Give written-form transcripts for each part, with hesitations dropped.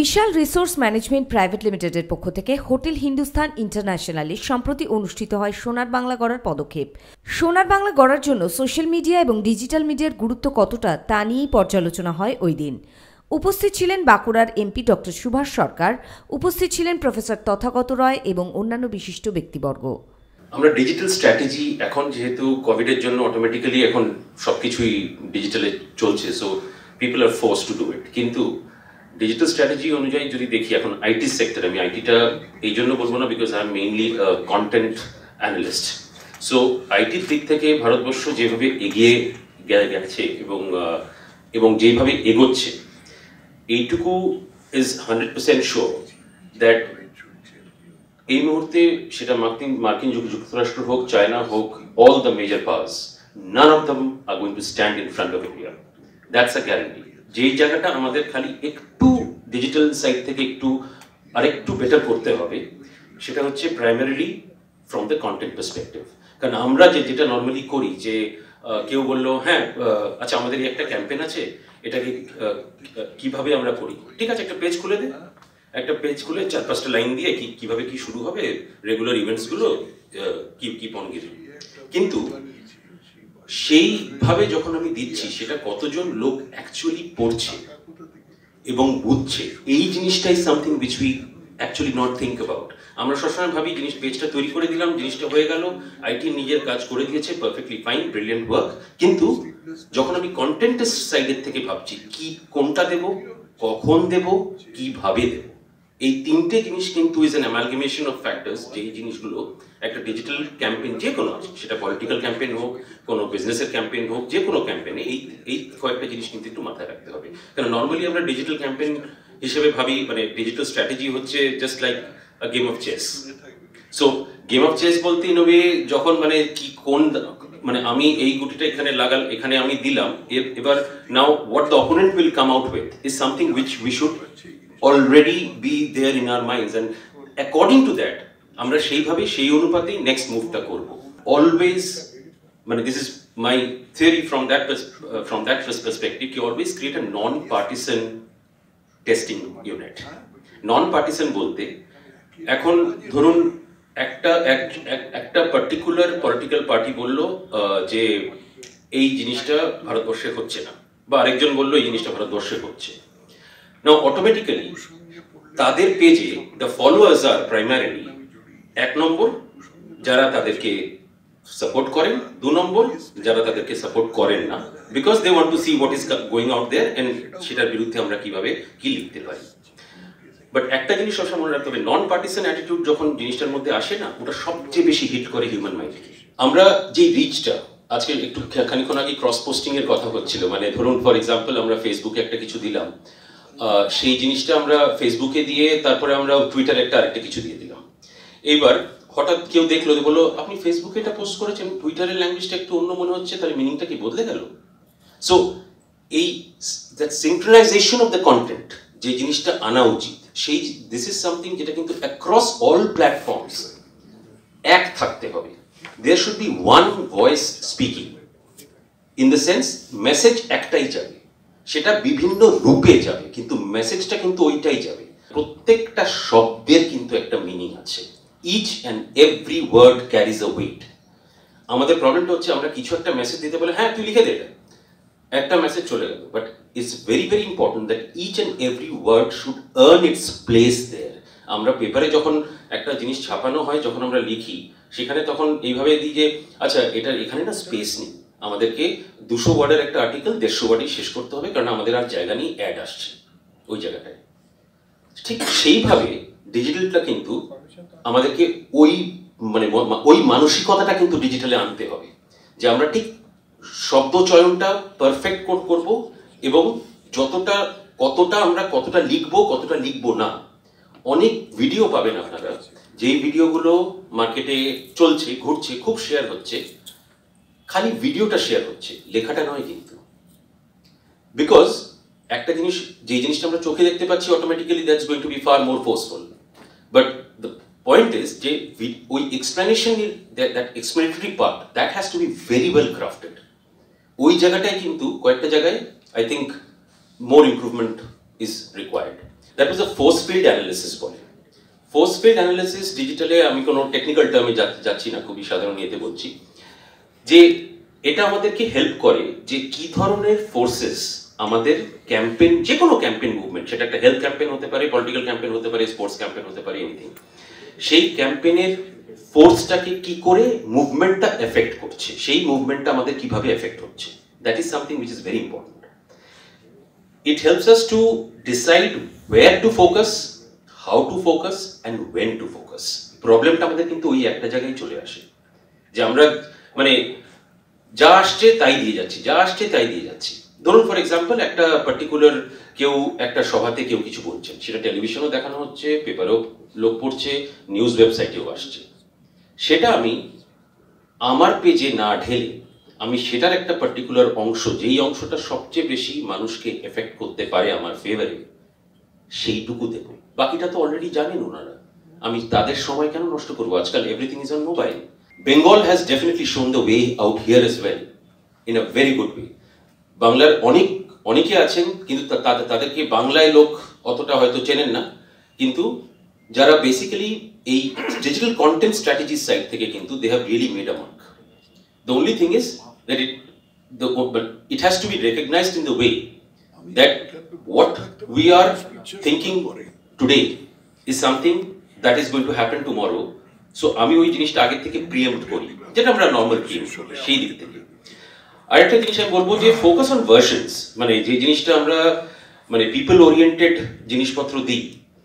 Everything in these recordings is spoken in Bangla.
বিশাল রিসোর্স ম্যানেজমেন্ট প্রাইভেট লিমিটেডের পক্ষ থেকে হোটেল হিন্দুস্তান ইন্টারন্যাশনালে সম্প্রতি অনুষ্ঠিত হয় সোনার বাংলা গড়ার পদক্ষেপ। সোনার বাংলা গড়ার জন্য সোশ্যাল মিডিয়া এবং ডিজিটাল মিডিয়ার গুরুত্ব কতটা তা নিয়েই পর্যালোচনা হয় ওই দিন। উপস্থিত ছিলেন বাঁকুড়ার এমপি ডক্টর সুভাষ সরকার, উপস্থিত ছিলেন প্রফেসর তথাগত রায় এবং অন্যান্য বিশিষ্ট ব্যক্তিবর্গ। আমরা ডিজিটাল স্ট্র্যাটেজি এখন যেহেতু কোভিডের জন্য অটোমেটিক্যালি এখন সবকিছুই ডিজিটালে চলছে, so people are forced to do it. কিন্তু ডিজিটাল স্ট্র্যাটেজি অনুযায়ী যদি দেখি এখন আইটি সেক্টর, আমি আইটিটা এই জন্য বলবো না because I am mainly content analyst. So আইটির দিক থেকে ভারতবর্ষ যেভাবে এগিয়ে গেছে এবং যেভাবে এগোচ্ছে, এইটুকু ইজ 100% শিওর দ্যাট এই মুহূর্তে সেটা মার্কিন যুক্তরাষ্ট্র হোক, চায়না হোক, all the major powers, none of them are going to stand in front of India. That's a guarantee. যেই জায়গাটা আমাদের খালি একটু ডিজিটাল সাইড থেকে আরেকটু বেটার করতে হবে, সেটা হচ্ছে primarily from the content perspective. কারণ আমরা যেটা নর্মালি করি যে কেউ বললো হ্যাঁ আচ্ছা আমাদের একটা ক্যাম্পেইন আছে, এটাকে কিভাবে আমরা করি, ঠিক আছে একটা পেজ খুলে দে, একটা পেজ খুলে 4-5টা লাইন দিয়ে কিভাবে কি শুরু হবে, রেগুলার ইভেন্টসগুলো কিপ অন গিভিং। কিন্তু সেইভাবে যখন আমি দিচ্ছি সেটা কতজন লোক অ্যাকচুয়ালি পড়ছে এবং বুঝছে, এই জিনিসটাই something which we actually not think about. আমরা সবসময় ভাবি পেজটা তৈরি করে দিলাম, জিনিসটা হয়ে গেল, আইটি নিজের কাজ করে দিয়েছে, পারফেক্টলি ফাইন, ব্রিলিয়েন্ট ওয়ার্ক। কিন্তু যখন আমি কন্টেন্টের সাইডের থেকে ভাবছি কোনটা দেব, কখন দেব, কিভাবে দেব, এই তিনটে জিনিস কিন্তু is an amalgamation of factors. যেই জিনিসগুলো একটা ডিজিটাল ক্যাম্পেইন যে কোনো আছে, সেটা পলিটিক্যাল ক্যাম্পেইন হোক, কোনো বিজনেসের ক্যাম্পেইন হোক, যে কোনো ক্যাম্পেইনে এই কয়েকটা জিনিস কিন্তু একটু মাথায় রাখতে হবে। কারণ নর্মালি আমরা ডিজিটাল ক্যাম্পেইন হিসেবে ভাবি ডিজিটাল স্ট্র্যাটেজি হচ্ছে just like a game of chess. So game of chess বলতে ইন ওয়ে যখন আমি এই গুটিটা এখানে আমি দিলাম, এবার now what the opponent will come out with is something which we should already be there in our minds, and according to that আমরা সেই অনুপাতেই নেক্সট মুভটা করব। Always this is my theory from that perspective, you always create a non-partisan testing unit. Non-partisan বলতে এখন ধরুন একটা পার্টিকুলার পলিটিক্যাল পার্টি বললো যে এই জিনিসটা ভারতবর্ষে হচ্ছে না, বা আরেকজন বললো এই জিনিসটা ভারতবর্ষে হচ্ছে। Now automatically তাদের পেজে the followers are primarily 1 নম্বর যারা তাদেরকে সাপোর্ট করেন, 2 নম্বর যারা তাদেরকে সাপোর্ট করেন না, because they want to see what is going out there and সেটার বিরুদ্ধে আমরা কিভাবে কি লিখতে পারি। বাট একটা জিনিস সবসময় মনে রাখতে হবে, নন পার্টিসান অ্যাটিটিউড যখন জিনিসটার মধ্যে আসে না, ওটা সবচেয়ে বেশি হিট করে হিউম্যান মাইন্ডকে। আমরা যে রিচটা আজকে একটু খানিক্ষণ আগে ক্রস পোস্টিং এর কথা হচ্ছিল, ধরুন ফর এক্সাম্পল আমরা ফেসবুকে একটা কিছু দিলাম, সেই জিনিসটা আমরা ফেসবুকে দিয়ে তারপরে আমরা টুইটারে আরেকটা কিছু দিয়ে দিলাম। এইবার হঠাৎ কেউ দেখলো, বললো আপনি ফেসবুকে এটা পোস্ট করেছেন, টুইটারের ল্যাঙ্গুয়েজটা একটু অন্য মনে হচ্ছে, তাহলে মিনিংটা কি বদলে গেল? সো এই that synchronization of the content যে জিনিসটা আনা উচিত, দিস ইজ সামথিং যেটা কিন্তু অ্যাক্রস অল প্ল্যাটফর্মস এক থাকতে হবে। There should be one voice speaking, in the sense message একটাই যাবে, সেটা বিভিন্ন রূপে যাবে, কিন্তু মেসেজটা কিন্তু ওইটাই যাবে। প্রত্যেকটা শব্দের কিন্তু একটা মিনিং আছে, each and every word carries a weight. আমাদের প্রবলেমটা হচ্ছে আমরা কিছু একটা মেসেজ দিতে বলে হ্যাঁ তুই লিখে দে, একটা মেসেজ চলে গেল। But it's very very important that each and every word should earn its place there. আমরা পেপারে যখন একটা জিনিস ছাপানো হয়, যখন আমরা লিখি, সেখানে তখন এইভাবে দিই যে আচ্ছা এখানে না স্পেস নেই, আমাদেরকে 200 ওয়ার্ডের একটা আর্টিকেল 150 ওয়ার্ডেই শেষ করতে হবে, কারণ আমাদের আর জায়গা নেই, অ্যাড আসছে ওই জায়গাটায়। ঠিক সেইভাবে ডিজিটালটা কিন্তু আমাদেরকে ওই মানসিকতাটা কিন্তু ডিজিটালে আনতে হবে, যে আমরা ঠিক শব্দ চয়নটা পারফেক্ট করব, এবং কতটা লিখবো না। অনেক ভিডিও পাবেন আপনারা, যেই ভিডিওগুলো মার্কেটে চলছে, ঘুরছে, খুব শেয়ার হচ্ছে, খালি ভিডিওটা শেয়ার হচ্ছে, লেখাটা নয় কিন্তু। বিকজ একটা জিনিস, যে জিনিসটা আমরা চোখে দেখতে পাচ্ছি, automatically that's going to be far more forceful. But the point is যে ওই explanation, that explanatory part, that has to be very well crafted. ওই জায়গাটায় কিন্তু কয়েকটা জায়গায় I think more improvement is required. That was a force field analysis বলে। ফোর্স ফিল্ড অ্যানালিসিস ডিজিটালে, আমি কোনো টেকনিক্যাল টার্মে যাচ্ছি না, খুবই সাধারণ ইয়েতে বলছি, যে এটা আমাদেরকে হেল্প করে যে কি ধরনের ফোর্সেস আমাদের ক্যাম্পেইন, যে কোনো ক্যাম্পেইন মুভমেন্ট, সেটা একটা হেলথ ক্যাম্পেইন হতে পারে, পলিটিক্যাল ক্যাম্পেইন হতে পারে, স্পোর্টস ক্যাম্পেইন হতে পারে, এনিথিং, সেই ক্যাম্পেইনের ফোর্সটাকে কি করে মুভমেন্টটা এফেক্ট করছে, সেই মুভমেন্টটা আমাদের কিভাবে এফেক্ট হচ্ছে, that is something which is very important. It helps us to decide where to focus, how to focus and when to focus. প্রবলেমটা আমাদের কিন্তু ওই একটা জায়গায় চলে আসে, যে আমরা মানে যা আসছে তাই দিয়ে যাচ্ছি, যা আসছে তাই দিয়ে যাচ্ছি। ধরুন ফর এক্সাম্পল, একটা পার্টিকুলার কেউ একটা সভাতে কেউ কিছু বলছেন, সেটা টেলিভিশনেও দেখানো হচ্ছে, পেপারেও লোক পড়ছে, নিউজ ওয়েবসাইটেও আসছে। সেটা আমি আমার পেজে না ঢেলে আমি সেটার একটা পার্টিকুলার অংশ, যেই অংশটা সবচেয়ে বেশি মানুষকে এফেক্ট করতে পারে আমার ফেভারে, সেইটুকু দেব। বাকিটা তো অলরেডি জানেন ওনারা, আমি তাদের সময় কেন নষ্ট করবো? আজকাল everything is on mobile. Bengal has definitely shown the way out here as well, in a very good way. বাংলার অনেকে আছেন, কিন্তু তাদেরকে বাংলায় লোক অতটা হয়তো চেনেন না, কিন্তু যারা বেসিক্যালি এই ডিজিটাল কন্টেন্ট স্ট্র্যাটেজির সাইড থেকে কিন্তু they have really made a mark. The only thing is that it has to be recognized in the way that what we are thinking today is something that is going to happen tomorrow. So আমি ওই জিনিসটা আগে থেকে প্রিএম্প্ট করি, যেটা আমরা নর্মাল প্রিএম্প্ট করি, সেই দিক থেকে। আরেকটা জিনিস আমি বলবো যে ফোকাস অন ভার্সনস, মানে যে জিনিসটা আমরা মানে পিপল ওরিয়েন্টেড জিনিসপত্র দিই,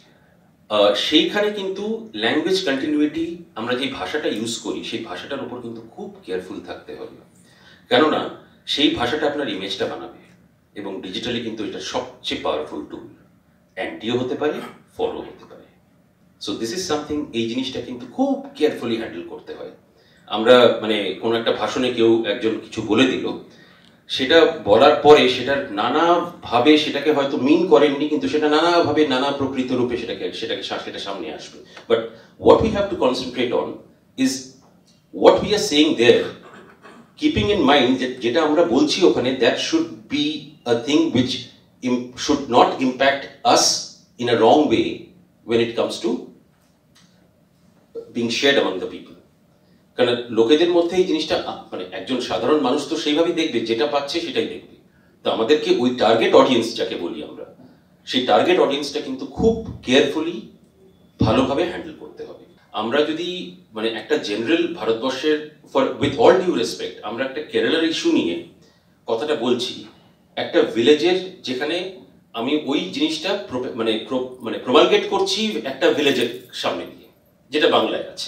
সেইখানে কিন্তু ল্যাঙ্গুয়েজ কন্টিনিউইটি, আমরা যে ভাষাটা ইউজ করি সেই ভাষাটার উপর কিন্তু খুব কেয়ারফুল থাকতে হবে, কেননা সেই ভাষাটা আপনার ইমেজটা বানাবে। এবং ডিজিটালি কিন্তু এটা সবচেয়ে পাওয়ারফুল টুল, অ্যান্টিও হতে পারে, ফলো হতে পারে। সো দিস ইজ সামথিং, এই জিনিসটা কিন্তু খুব কেয়ারফুলি হ্যান্ডেল করতে হয়। আমরা মানে কোনো একটা ভাষণে কেউ একজন কিছু বলে দিল, সেটা বলার পরে সেটার নানাভাবে সেটাকে হয়তো মিন করেননি, কিন্তু সেটা নানাভাবে নানা প্রকৃত রূপে সেটা সামনে আসবে। But what we have to concentrate on is what we are saying there, keeping in mind যেটা আমরা বলছি ওখানে, that should be a thing which should not impact us in a wrong way when it comes to being shared among the people. কারণ লোকেদের মধ্যে এই জিনিসটা মানে একজন সাধারণ মানুষ তো সেইভাবেই দেখবে, যেটা পাচ্ছে সেটাই দেখবে। তো আমাদেরকে ওই টার্গেট অডিয়েন্স যাকে বলি আমরা, সেই টার্গেট অডিয়েন্সটা কিন্তু খুব কেয়ারফুলি ভালোভাবে হ্যান্ডেল করতে হবে। আমরা যদি মানে একটা জেনারেল ভারতবর্ষের, for with all due respect, আমরা একটা কেরালার ইস্যু নিয়ে কথাটা বলছি, একটা ভিলেজের যেখানে আমি ওই জিনিসটা মানে প্রমালগেট করছি একটা ভিলেজের সামনে দিয়ে, যেটা বাংলায় আছে।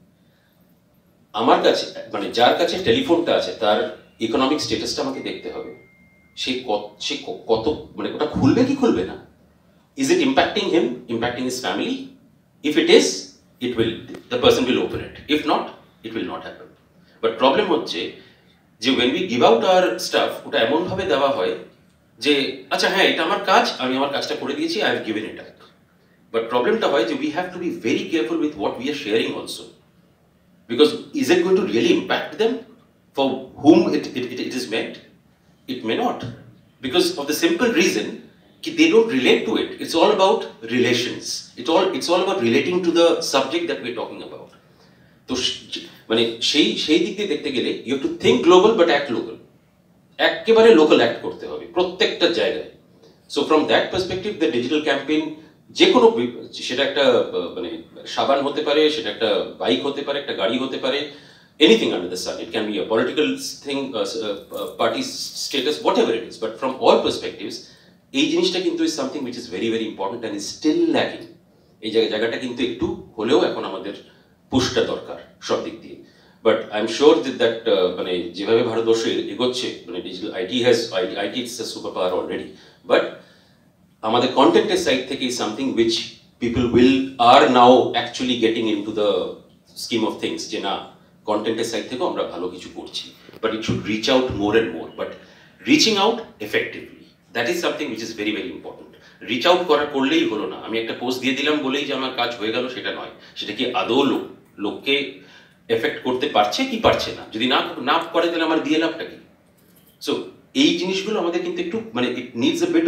আমার কাছে মানে যার কাছে টেলিফোনটা আছে তার ইকোনমিক স্ট্যাটাসটা আমাকে দেখতে হবে, সে কত মানে ওটা খুলবে কি খুলবে না, is it impacting him, impacting his family? If it is, the person will open it. If not, it will not happen. But problem হচ্ছে যে when we give out our stuff, ওটা এমন ভাবে দেওয়া হয় যে আচ্ছা হ্যাঁ এটা আমার কাজ, আমি আমার কাজটা করে দিয়েছি, I have given it up. But প্রবলেমটা হয় যে we have to be very careful with what we are sharing also. Because is it going to really impact them for whom it is meant? It may not. Because of the simple reason they don't relate to it. It's all about relations. It's all about relating to the subject that we're talking about. তো মানে সেই দিক দিয়ে দেখতে গেলে you have to think global but act local. একেবারে লোকাল অ্যাক্ট করতে হবে প্রত্যেকটা জায়গায়। So from that perspective the digital campaign, যে কোনো সেটা একটা মানে সাবান হতে পারে, সেটা একটা বাইক হতে পারে, একটা গাড়ি হতে পারে, anything under the sun. It can be a political thing, party status, whatever it is. But from all perspectives, এই জিনিসটা কিন্তু is something which is very very important and is still lacking. এই জায়গাটা কিন্তু একটু হলেও এখন আমাদের পুশটা দরকার সব দিক দিয়ে। But I am sure that মানে যেভাবে ভারতবর্ষ এগোচ্ছে, মানে digital IT it's a super power already, but আমাদের কন্টেন্টের সাইড থেকে something which people are now actually getting into the scheme of things, যে না কন্টেন্টের সাইড থেকেও আমরা ভালো কিছু করছি, but it should reach out more and more, but reaching out effectively, that is something which is very very important. Reach out করলেই হলো না, আমি একটা পোস্ট দিয়ে দিলাম বলেই যে আমার কাজ হয়ে গেল সেটা নয়, সেটা কি আদৌ লোককে এফেক্ট করতে পারছে কি পারছে না, যদি না করে তাহলে আমার দিয়ে লাভটা কি? সো এই জিনিসগুলো আমাদের কিন্তু একটু মানে it needs a bit of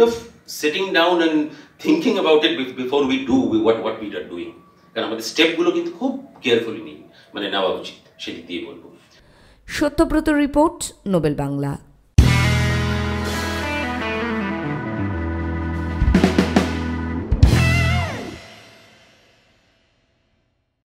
setting down and thinking about it before we do what we are doing. কারণ আমাদের স্টেপগুলো কিন্তু খুব কেয়ারফুলি নেওয়া উচিত, সেদিক দিয়ে বলবো। সত্যব্রত রিপোর্ট, নোবেল বাংলা।